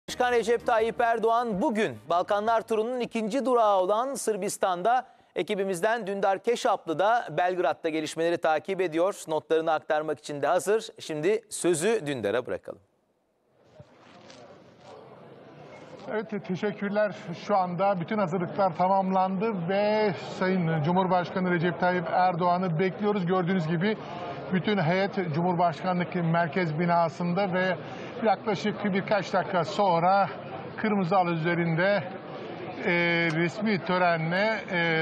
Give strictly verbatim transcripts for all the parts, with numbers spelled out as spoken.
Başkan Recep Tayyip Erdoğan bugün Balkanlar turunun ikinci durağı olan Sırbistan'da. Ekibimizden Dündar Keşaplı da Belgrad'da gelişmeleri takip ediyor. Notlarını aktarmak için de hazır. Şimdi sözü Dündar'a bırakalım. Evet, teşekkürler. Şu anda bütün hazırlıklar tamamlandı ve Sayın Cumhurbaşkanı Recep Tayyip Erdoğan'ı bekliyoruz. Gördüğünüz gibi bütün heyet Cumhurbaşkanlık Merkez binasında ve yaklaşık birkaç dakika sonra Kırmızı Halı üzerinde e, resmi törenle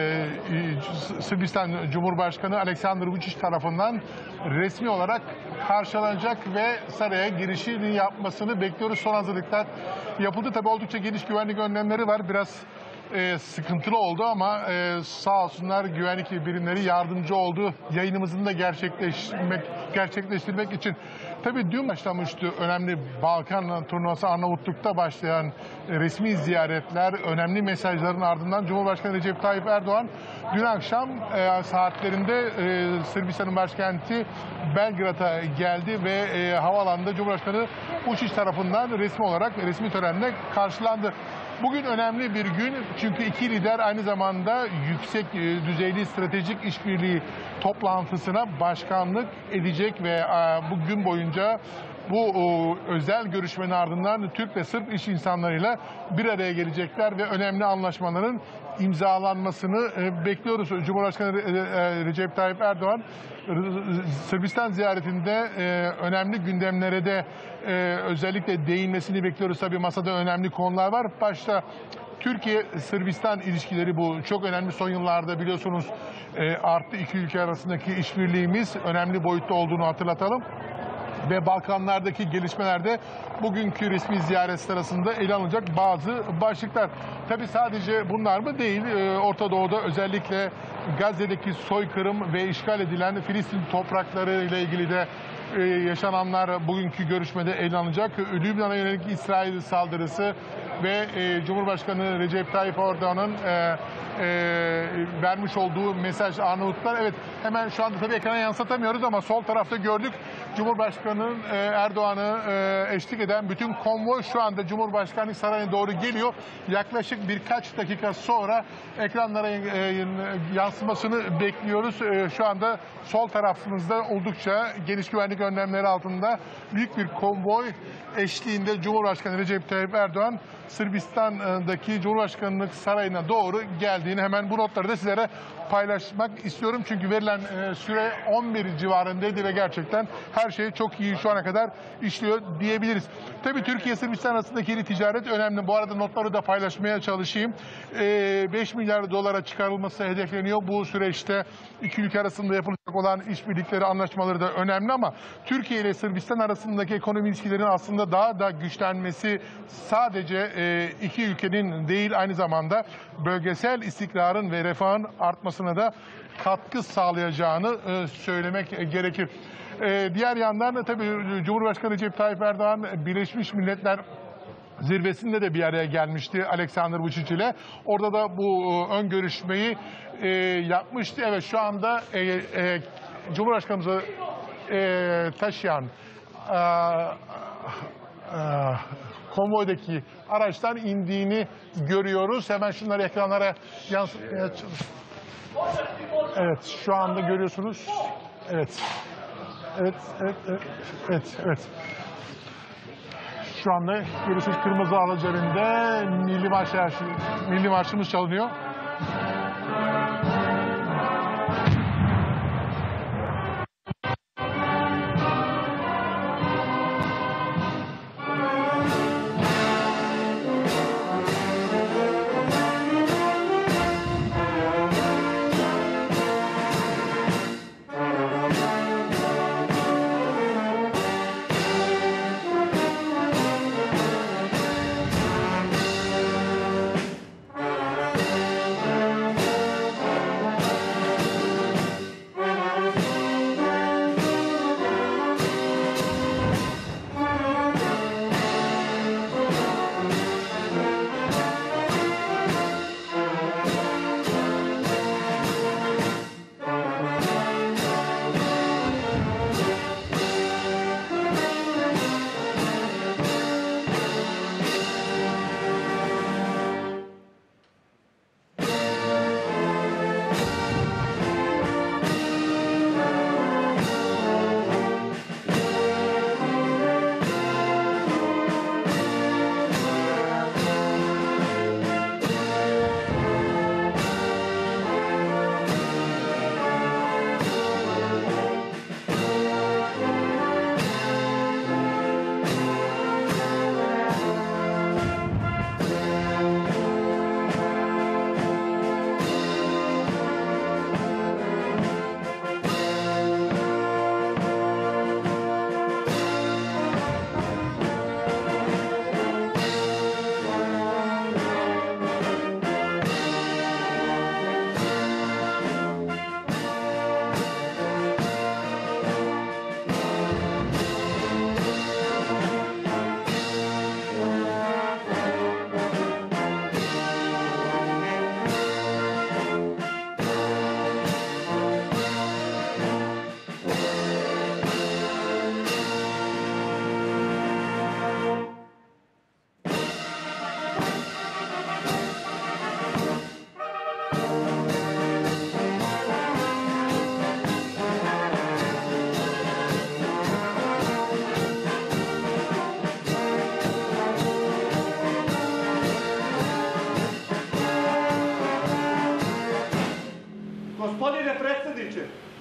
e, Sırbistan Cumhurbaşkanı Aleksandar Vučić tarafından resmi olarak karşılanacak ve saraya girişini yapmasını bekliyoruz. Son hazırlıklar yapıldı. Tabii oldukça geniş güvenlik önlemleri var. Biraz e, sıkıntılı oldu ama e, sağ olsunlar güvenlik birimleri yardımcı oldu. Yayınımızın da gerçekleştirmek, gerçekleştirmek için. Tabii dün başlamıştı önemli Balkan turnuvası Arnavutluk'ta başlayan resmi ziyaretler, önemli mesajların ardından Cumhurbaşkanı Recep Tayyip Erdoğan dün akşam e, saatlerinde e, Sırbistan'ın başkenti Belgrad'a geldi ve e, havaalanında Cumhurbaşkanı Vučić tarafından resmi olarak resmi törenle karşılandı. Bugün önemli bir gün çünkü iki lider aynı zamanda yüksek düzeyli stratejik işbirliği toplantısına başkanlık edecek ve bu gün boyunca bu özel görüşmenin ardından Türk ve Sırp iş insanlarıyla bir araya gelecekler ve önemli anlaşmaların imzalanmasını bekliyoruz. Cumhurbaşkanı Recep Tayyip Erdoğan Sırbistan ziyaretinde önemli gündemlere de özellikle değinmesini bekliyoruz. Tabii masada önemli konular var. Başta Türkiye-Sırbistan ilişkileri bu çok önemli. Son yıllarda biliyorsunuz arttı iki ülke arasındaki işbirliğimiz önemli boyutta olduğunu hatırlatalım. Ve Balkanlardaki gelişmelerde bugünkü resmi ziyaret sırasında ele alınacak bazı başlıklar. Tabii sadece bunlar mı değil, Orta Doğu'da özellikle Gazze'deki soykırım ve işgal edilen Filistin toprakları ile ilgili de yaşananlar bugünkü görüşmede ele alınacak. Lübnan'a yönelik İsrail saldırısı ve Cumhurbaşkanı Recep Tayyip Erdoğan'ın vermiş olduğu mesaj Arnavutlar. Evet, hemen şu anda tabii ekrana yansıtamıyoruz ama sol tarafta gördük. Cumhurbaşkanı Erdoğan'ı eşlik eden bütün konvoy şu anda Cumhurbaşkanlık Sarayı'na doğru geliyor. Yaklaşık birkaç dakika sonra ekranlara yansımasını bekliyoruz. Şu anda sol tarafımızda oldukça geniş güvenlik önlemleri altında büyük bir konvoy eşliğinde Cumhurbaşkanı Recep Tayyip Erdoğan Sırbistan'daki Cumhurbaşkanlık Sarayı'na doğru geldiğini hemen bu notları da sizlere paylaşmak istiyorum. Çünkü verilen süre on bir civarındaydı ve gerçekten her şey çok iyi şu ana kadar işliyor diyebiliriz. Tabii Türkiye-Sırbistan arasındaki yeni ticaret önemli. Bu arada notları da paylaşmaya çalışayım. beş milyar dolara çıkarılması hedefleniyor. Bu süreçte iki ülke arasında yapılacak olan işbirlikleri, anlaşmaları da önemli ama Türkiye ile Sırbistan arasındaki ekonomi ilişkilerin aslında daha da güçlenmesi sadece iki ülkenin değil aynı zamanda bölgesel istikrarın ve refahın artmasına da katkı sağlayacağını söylemek gerekir. Diğer yandan da tabii Cumhurbaşkanı Recep Tayyip Erdoğan Birleşmiş Milletler zirvesinde de bir araya gelmişti Aleksandar Vučić ile. Orada da bu ön görüşmeyi e, yapmıştı. Evet, şu anda e, e, Cumhurbaşkanımızı e, taşıyan e, e, konvoydaki araçtan indiğini görüyoruz. Hemen şunları ekranlara yansıtmaya çalışıyorum. Evet, şu anda görüyorsunuz. Evet. Evet, evet, evet, evet, evet. Şu anda görüyorsunuz Kırmızı Halı üzerinde milli marş, milli marşımız çalınıyor.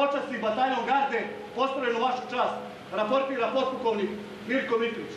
počasni bataljon garde postrojen u vašu čast. Raportira potpukovnik Mirko Mitrović.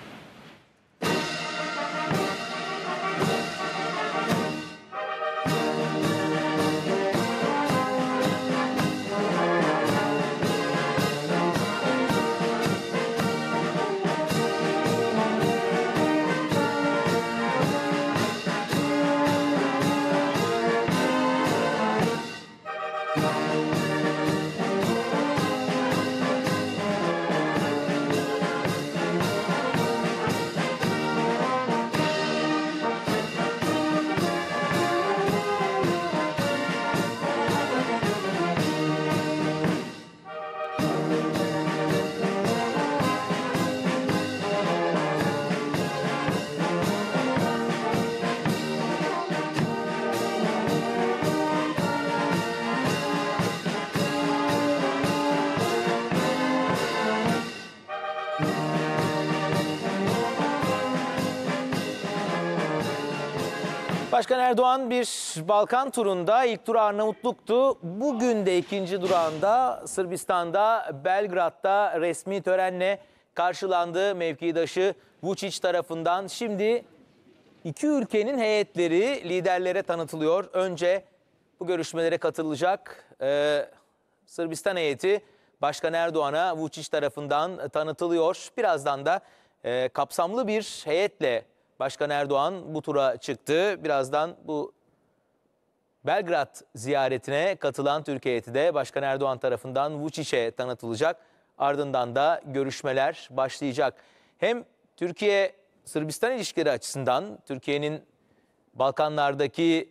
Başkan Erdoğan bir Balkan turunda, ilk durağı Arnavutluk'tu. Bugün de ikinci durağında Sırbistan'da Belgrad'da resmi törenle karşılandı mevkidaşı Vučić tarafından. Şimdi iki ülkenin heyetleri liderlere tanıtılıyor. Önce bu görüşmelere katılacak e, Sırbistan heyeti Başkan Erdoğan'a Vučić tarafından tanıtılıyor. Birazdan da e, kapsamlı bir heyetle Başkan Erdoğan bu tura çıktı. Birazdan bu Belgrad ziyaretine katılan Türkiye heyeti de Başkan Erdoğan tarafından Vučić'e tanıtılacak. Ardından da görüşmeler başlayacak. Hem Türkiye-Sırbistan ilişkileri açısından, Türkiye'nin Balkanlardaki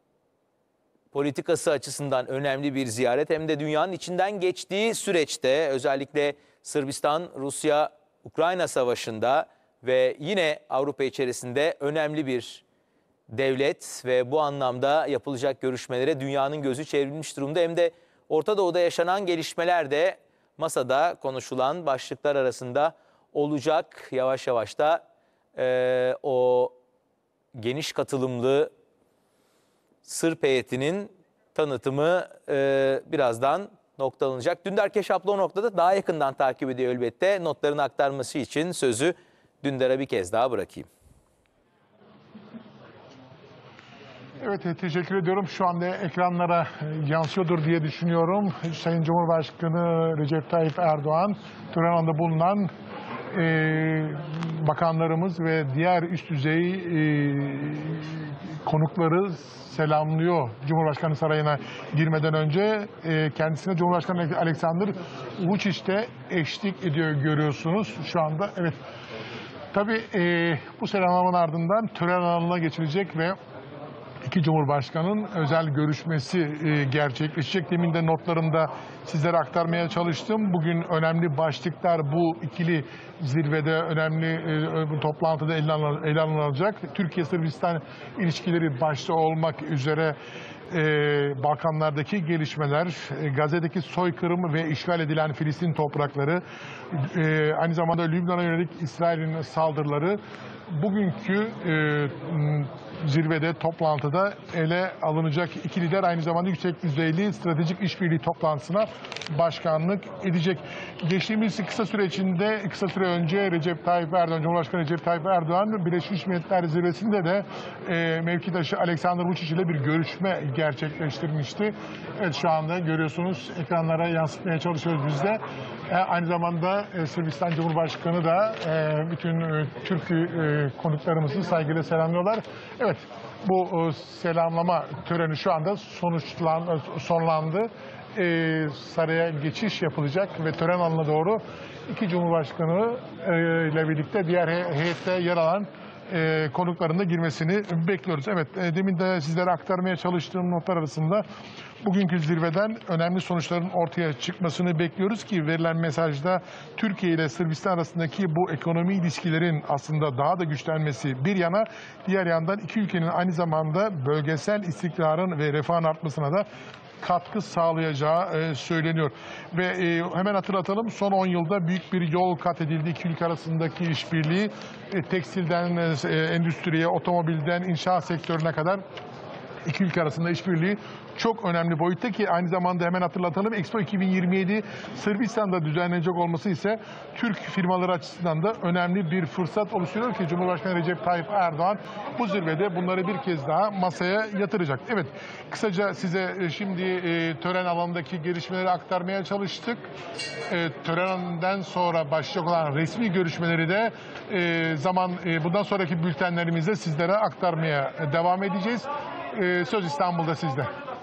politikası açısından önemli bir ziyaret, hem de dünyanın içinden geçtiği süreçte, özellikle Sırbistan-Rusya-Ukrayna savaşında ve yine Avrupa içerisinde önemli bir devlet ve bu anlamda yapılacak görüşmelere dünyanın gözü çevrilmiş durumda. Hem de Orta Doğu'da yaşanan gelişmeler de masada konuşulan başlıklar arasında olacak. Yavaş yavaş da e, o geniş katılımlı Sırp heyetinin tanıtımı e, birazdan noktalanacak. Dündar Keşaplı o noktada daha yakından takip ediyor elbette. Notlarını aktarması için sözü Dündar'a bir kez daha bırakayım. Evet, teşekkür ediyorum. Şu anda ekranlara yansıyordur diye düşünüyorum. Sayın Cumhurbaşkanı Recep Tayyip Erdoğan, töreninde bulunan e, bakanlarımız ve diğer üst düzey e, konukları selamlıyor. Cumhurbaşkanı sarayına girmeden önce e, kendisine Cumhurbaşkanı Alexander Vučić de eşlik ediyor, görüyorsunuz şu anda. Evet. Tabii e, bu selamlamanın ardından tören alanına geçilecek ve iki Cumhurbaşkanı'nın özel görüşmesi e, gerçekleşecek. Demin de notlarımda sizlere aktarmaya çalıştım. Bugün önemli başlıklar bu ikili zirvede, önemli e, bu toplantıda ele, alın, ele alınacak. Türkiye-Sırbistan ilişkileri başta olmak üzere e, Balkanlardaki gelişmeler, e, Gazze'deki soykırım ve işgal edilen Filistin toprakları, e, aynı zamanda Lübnan'a yönelik İsrail'in saldırıları, bugünkü e, zirvede, toplantıda ele alınacak. İki lider aynı zamanda yüksek düzeyli stratejik işbirliği toplantısına başkanlık edecek. Geçtiğimiz kısa süre içinde, kısa süre önce Recep Tayyip Erdoğan, Cumhurbaşkanı Recep Tayyip Erdoğan, Birleşmiş Milletler Zirvesi'nde de e, mevkidaşı Alexander Vučić ile bir görüşme gerçekleştirmişti. Evet, şu anda görüyorsunuz, ekranlara yansıtmaya çalışıyoruz biz de. E, aynı zamanda e, Sırbistan Cumhurbaşkanı da e, bütün e, Türk e, konuklarımızı saygıyla selamlıyorlar. Evet, bu e, selamlama töreni şu anda sonuçlan, sonlandı. E, saraya geçiş yapılacak ve tören alanına doğru iki Cumhurbaşkanı e, ile birlikte diğer he heyette yer alan e, konukların da girmesini bekliyoruz. Evet, e, demin de sizlere aktarmaya çalıştığım notlar arasında bugünkü zirveden önemli sonuçların ortaya çıkmasını bekliyoruz ki verilen mesajda Türkiye ile Sırbistan arasındaki bu ekonomi ilişkilerin aslında daha da güçlenmesi bir yana, diğer yandan iki ülkenin aynı zamanda bölgesel istikrarın ve refahın artmasına da katkı sağlayacağı e, söyleniyor. Ve e, hemen hatırlatalım, son on yılda büyük bir yol kat edildi. İki ülke arasındaki işbirliği e, tekstilden e, endüstriye, otomobilden inşaat sektörüne kadar İki ülke arasında işbirliği çok önemli boyutta ki aynı zamanda hemen hatırlatalım Expo iki bin yirmi yedi Sırbistan'da düzenlenecek olması ise Türk firmaları açısından da önemli bir fırsat oluşturuyor ki Cumhurbaşkanı Recep Tayyip Erdoğan bu zirvede bunları bir kez daha masaya yatıracak. Evet, kısaca size şimdi e, tören alanındaki gelişmeleri aktarmaya çalıştık. E, törenden sonra başlayacak olan resmi görüşmeleri de e, zaman e, bundan sonraki bültenlerimizde sizlere aktarmaya devam edeceğiz. E, söz İstanbul'da sizde.